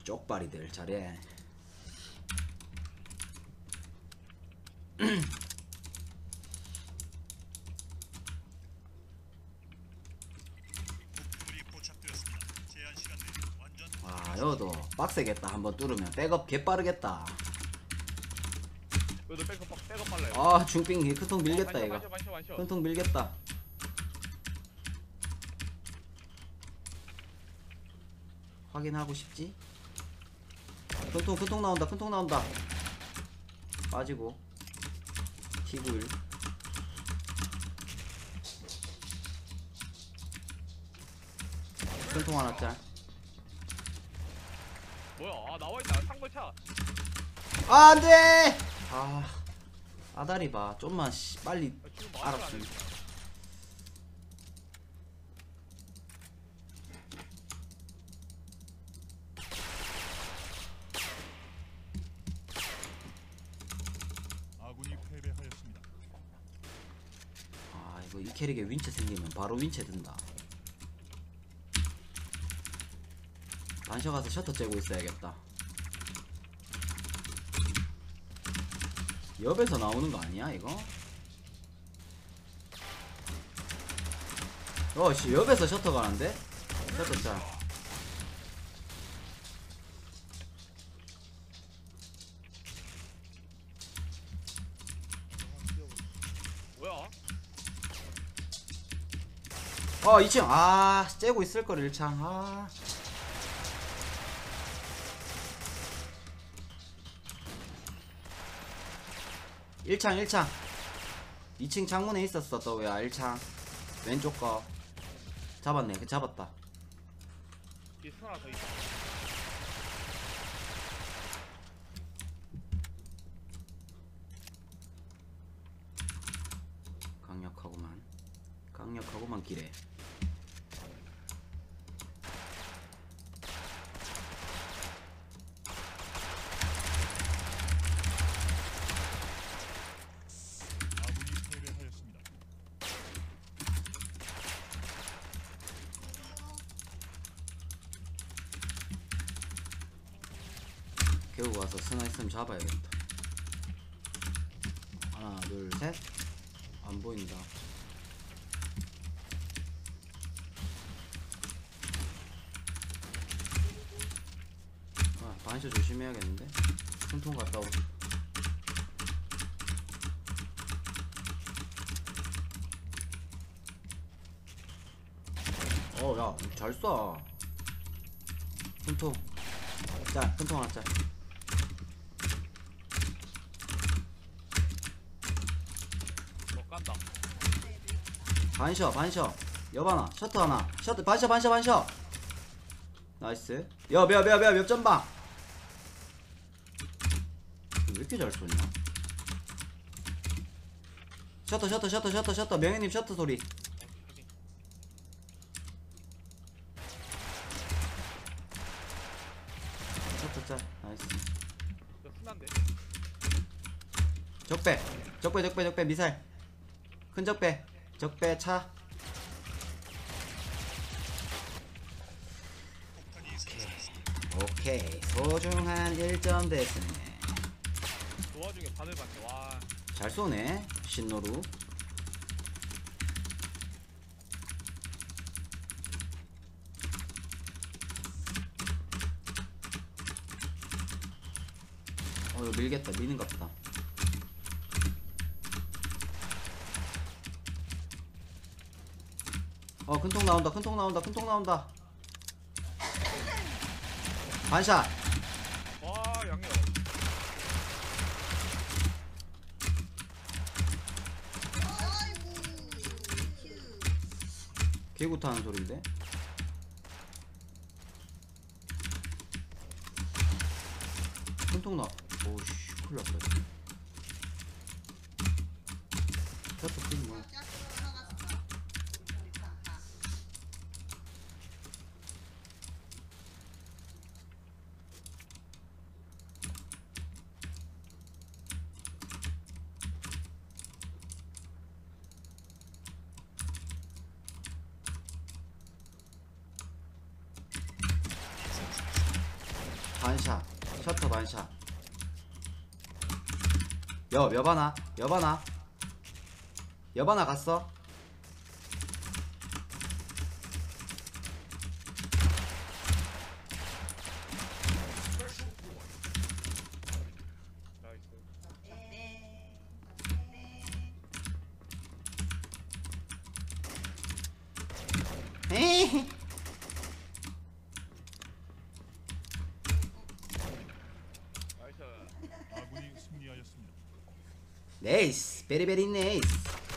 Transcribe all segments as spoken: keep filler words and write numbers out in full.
쪽발이들 잘해. 아 여도 빡세겠다. 한번 뚫으면 백업 개빠르겠다. 여도 백업 백업 빨라요. 아 중빙 큰통 밀겠다. 어, 이거 만셔, 만셔, 만셔. 큰통 밀겠다. 확인하고 싶지? 큰통 큰통 나온다. 큰통 나온다. 빠지고 티 구십일. 큰통 하나 짤. 뭐야? 아 나와있다. 상벌차. 아 안돼. 아 아다리 봐. 좀만 씨, 빨리 아, 지금 말을 안 알았으면. 해. 아군이 패배하였습니다. 아 이거 이 캐릭에 윈체 생기면 바로 윈체 든다. 반셔 가서 셔터 째고 있어야겠다. 옆에서 나오는 거 아니야 이거? 어씨 옆에서 셔터 가는데? 셔터 짤. 뭐야? 어 이 층. 아 째고 있을걸 일 창. 아 일 창 일 창 이 층 창문에 있었어. 또 왜 일 창 왼쪽 거 잡았네. 그 잡았다. 뒤에 스나 더 있어. 강력하구만. 강력하구만 기래. 아군이 패배하였습니다. 겨우 와서 스나 있으면 잡아야겠다. 하나 둘 셋. 안 보인다. 아 반셔 조심해야겠는데. 큰통 갔다 오고. 어야 잘 쏴. 큰통 짤. 큰통 하나 짤. 못 간다. 반셔 반셔. 여바나 셔터 하나. 셔터 반셔 반셔 반셔. 나이스. 여몇몇몇 점방. 왜 이렇게 잘 쏘냐? 셔터 셔터 셔터 셔터 셔터. 명예님 셔터 소리. 셔터 짤. 나이스. 저 스나인데. 적배 적배 적배 적배 미사일. 큰 적배 적배 차. 오케이 오케이 소중한 일 점 됐네. 그 와중에 바늘 봤네. 와. 잘 쏘네 신노루. 어 이거 밀겠다. 미는 같다. 어 큰통 나온다. 큰통 나온다. 큰통 나온다. 반샷. 와 양념. 개구 타는 소린데. 큰통 나. 오우씨 큰일 났다. 셔터 뛰는 거야. 반샷. 셔터 반샷. 여, 여바나. 여바나. 여바나 갔어. 나이스. 에이. 나이스. 아군이 승리하였습니다. 네이스. 베리베리 네이스.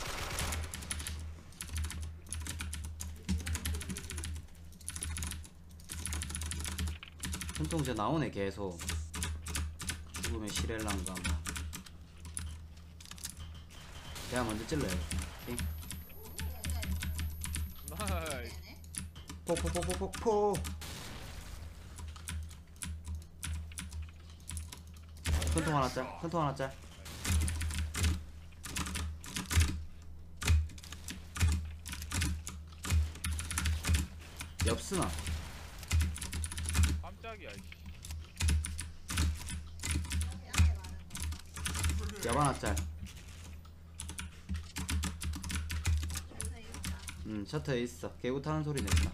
큰통 저 나오네 계속. 죽으면 시렐란가 뭐. 내가 먼저 찔러요. 오케이. 나이스. 포포포포포포. 큰통 하나 짤. 큰통 하나 짤. 엽스나. 깜짝이야. 이씨. 엽 하나 짤. 음 셔터에 있어. 개구 타는 소리 냈다.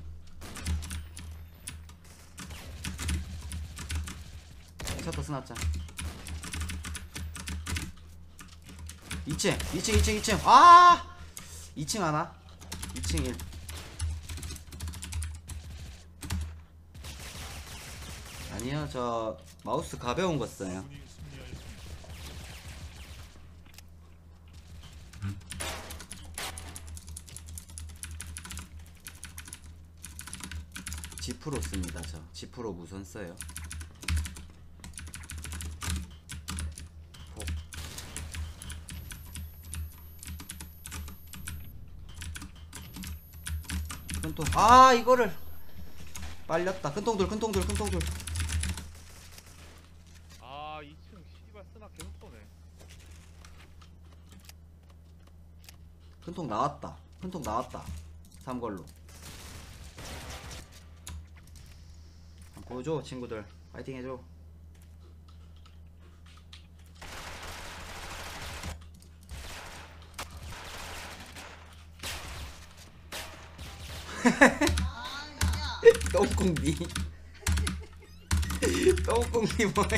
셔터 스나 짤. 이 층 이 층 이 층 이 층. 아 이 층 하나. 이 층 일. 아니요 저 마우스 가벼운 거 써요. 아군이 승리하였습니다. 지 프로 씁니다. 저 지 프로 무선 써요. 폭. 큰통. 아 이거를 빨렸다. 큰통들 큰통들 큰통들. 아, 이 층 씨발 쓰나 계속 쏘네. 큰통 나왔다. 큰통 나왔다. 삼걸로. 보여줘 친구들. 파이팅 해줘. 똥콩니. 똥콩니 뭐야?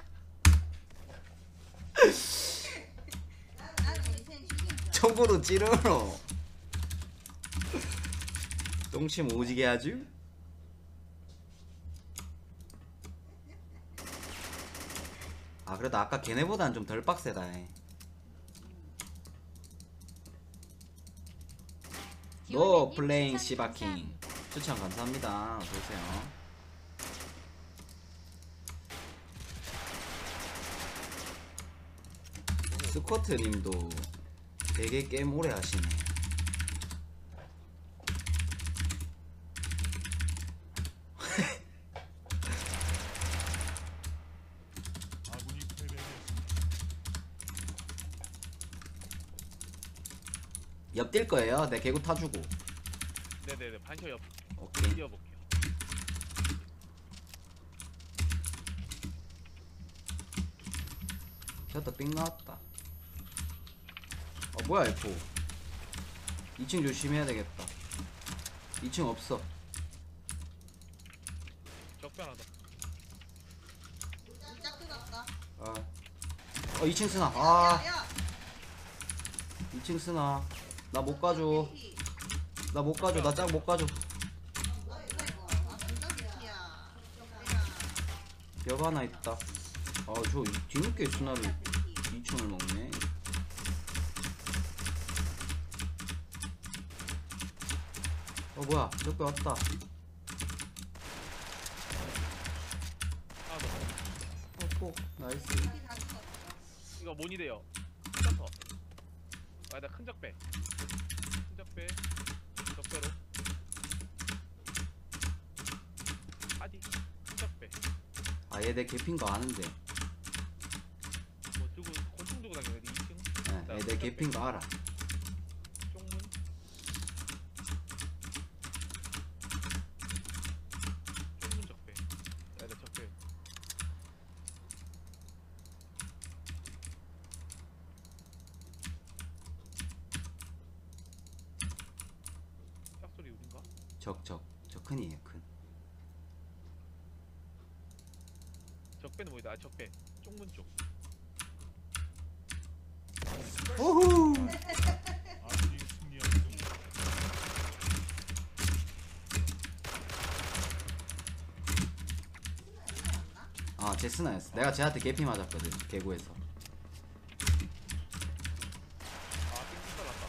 총으로 찌르러. 똥침 오지게 아주. 아 그래도 아까 걔네보단 좀 덜 빡세다. 노 플레잉 시바킹 추천 감사합니다. 어서오세요. 스쿼트님도 되게 게임 오래 하시네. 아군이 패배하였습니다. 옆뛸 거예요. 내 개구 타주고. 네네네. 반셔 옆 오케이. 뛰어볼게요. 셔터 삥 나왔다. 어 뭐야 에포. 이 층 조심해야 되겠다. 이 층 없어. 적변하다. 아. 어 이 층 쓰나. 아. 이 층 쓰나. 나 못 가줘. 나 못 가줘. 나 짝 못 가줘. 벽 하나 있다. 아 저 뒤늦게 스나를 이 층을 먹네. 어 뭐야 적배 왔다. 하나 더. 어포 나이스. 이거 뭐니 돼요? 셔터. 아니다 큰 적배. 큰 적배. 적배로. 하디. 큰 적배. 아 얘 내 개핀 거 아는데. 뭐 두고 권총 두고 다니는데 이 층. 예, 얘 내 개핀 거 알아. 쪽문. 쪽문 적배. 아니다 적배. 적적 적큰이에요 큰. 적배는 뭐이다? 아, 적배. 쪽문 쪽. 오호. 아군이 승리하였습니다. 아 제스나였어. 내가 쟤한테 개피 맞았거든 개구에서. 아, 빙빙 달랐다.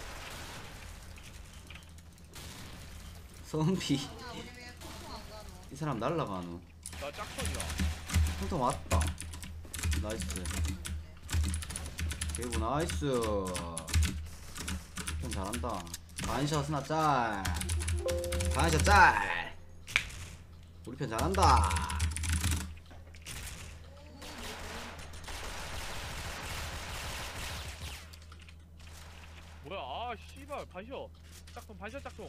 선비 야 우리 왜 콩콩 안 가노? 이 사람 날라가노. 나 짝선이야. 통통 왔다. 나이스. 개구 나이스. 좀 잘한다. 반샷 스나 짤. 반샷 짤. 우리 편 잘한다. 뭐야? 아, 씨발. 반셔. 짝통, 반셔 짝통.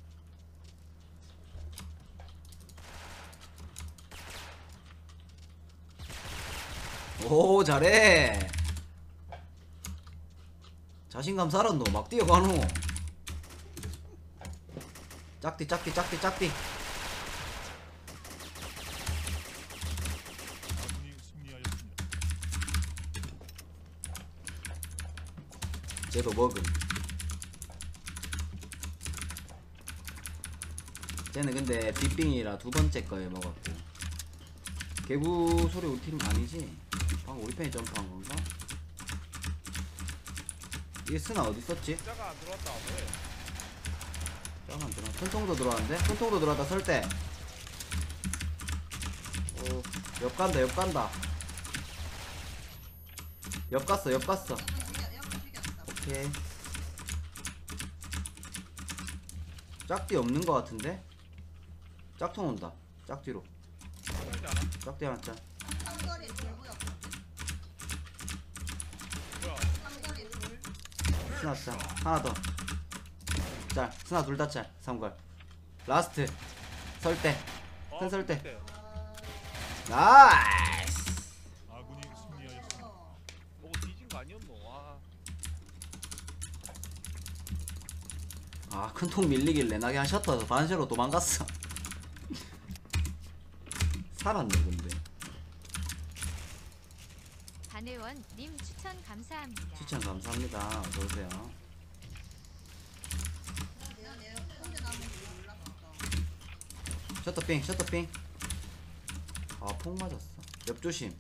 오 잘해. 자신감 살았노. 막 뛰어가노. 짝띠 짝띠 짝띠 짝띠. 아군이 승리하였습니다. 쟤도 먹음. 쟤는 근데 빗빙이라 두 번째 거에 먹었고. 개구 소리 우리 팀 아니지? 방금 우리 편이 점프한 건가? 이게 스나 어디 있었지? 짝가 안 들어왔다. 왜? 짱안 들어. 큰통도 들어왔는데? 큰통도 들어왔다 설 때. 오, 옆 간다 옆 간다. 옆 갔어 옆 갔어. 죽여 영을 죽였어. 오케이. 짝뒤 없는 거 같은데? 짝통 온다. 짝뒤로. 그러지 않아? 짝뒤 하나 짠. 삼거리 돌 보였거든. 뭐야? 삼거리 돌. 스나 짤. 하나 더. 짤. 스나 둘 다 짤. 삼걸. 라스트. 설 때. 아, 큰 설 때. 그때. 나이스. 아군이 승리하였습니다. 어. 뭐 뒤진 거 아니었노? 와. 아, 큰 통 밀리길래 나 그냥 셔터에서 반시로 도망갔어. 살았네, 근데. 반회원님 추천 감사합니다. 추천 감사합니다. 어서오세요. 내가 내 혼자 남은 줄 몰랐어. 셔터핑, 셔터핑. 아, 폭 맞았어. 옆 조심.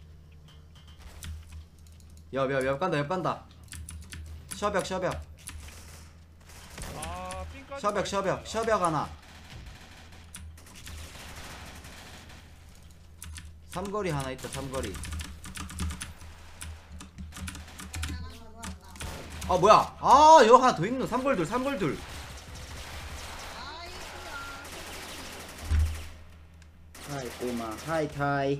옆, 옆, 옆 간다, 옆 간다. 셔벽, 셔벽. 아, 핑까지. 셔벽, 셔벽, 셔벽 하나. 삼거리 하나 있다, 삼거리. 하나 들어왔다. 아, 뭐야. 아, 여기 하나 더 있노. 삼걸 둘, 삼걸 둘. 아이쿠야. 하이, 꼬마. 하이, 타이.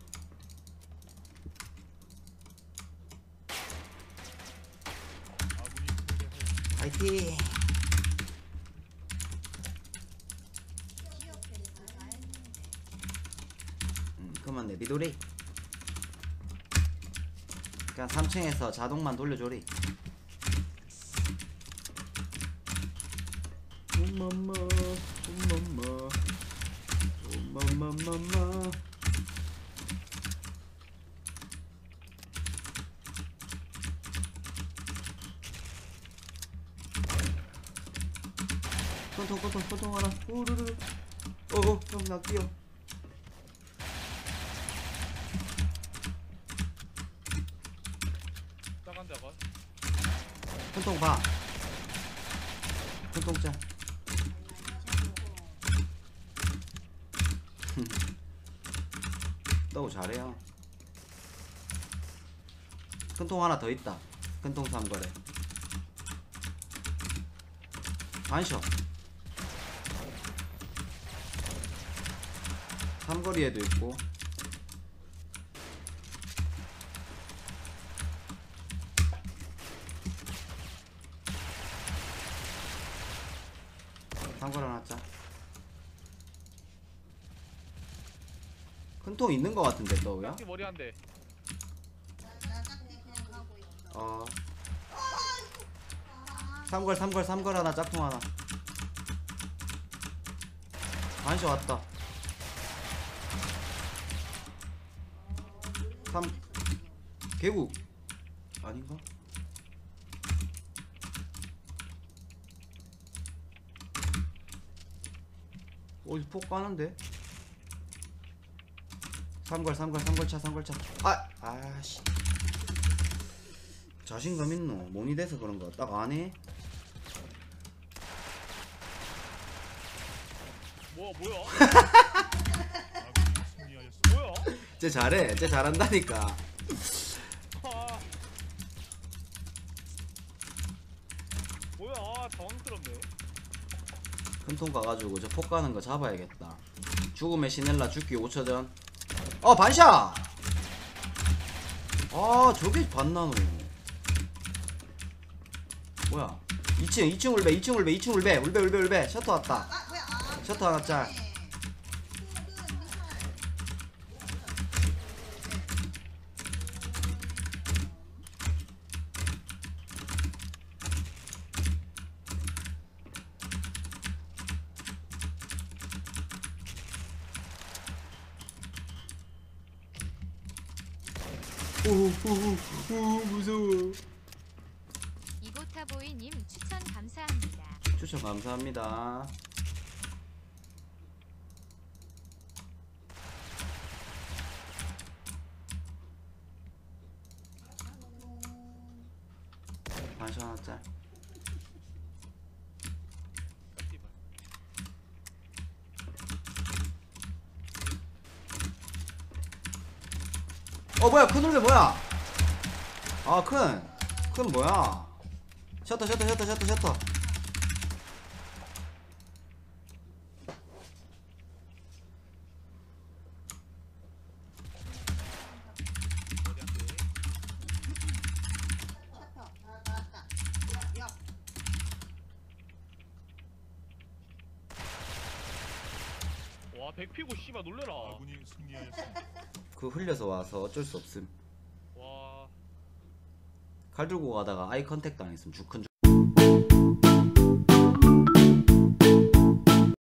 아군이 패배하였습니다. 파이팅. 음, 그만 내비도리. 그냥 삼 층에서 자동만 돌려줘리. 엄마마, 엄마마, 엄마마마마. 콘통 콘통 콘통 하나. 우르르. 어어, 형 나 뛰어. 짝한 잡아. 콘통 봐. 콘통 짜. 너무 잘해요. 큰통 하나 더 있다. 큰통 삼거래. 반셔. 삼거리에도 있고. 삼거리 하나 짜. 큰 통 있는 거 같은데 너우야? 짝지 머리 한 대. 나 짝지 그냥 가고 있어. 어. 삼걸 삼걸 삼걸 하나 짝통 하나. 반샷 왔다. 삼 개구 아닌가? 어디 폭 가는데? 삼걸 삼걸 삼걸차 삼걸차. 아 아씨 자신감 있노? 몸이 돼서 그런가? 딱 안해? 뭐야 뭐야 아군이 승리하였습니다. 뭐야 쟤 잘해. 쟤 잘한다니까. 아 뭐야 아 당황스럽네. 큰통 가가지고 저 폭 가는 거 잡아야겠다. 죽음의 시넬라 죽기 오 초전. 어 반샷! 아 저게 반나노. 뭐야 이 층 이 층 울배 이 층 울배 이 층 울배 울배 울배 울배 셔터 왔다. 아 뭐야 아 셔터 하나 짤. 오오오 무서워. 이고타보이님 추천 감사합니다. 추천 감사합니다. 반샷 하나 짤. 씨발. 어 뭐야 큰 울배 뭐야? 아큰큰 뭐야? 셔터 셔터 셔터 셔터 셔터. 어디한테 셔터 아 나왔다 야 와 백피고 씨발 놀래라. 아군이 승리하였습니다. 그 흘려서 와서 어쩔 수 없음. 와 칼 들고 가다가 아이 컨택 당했음. 주큰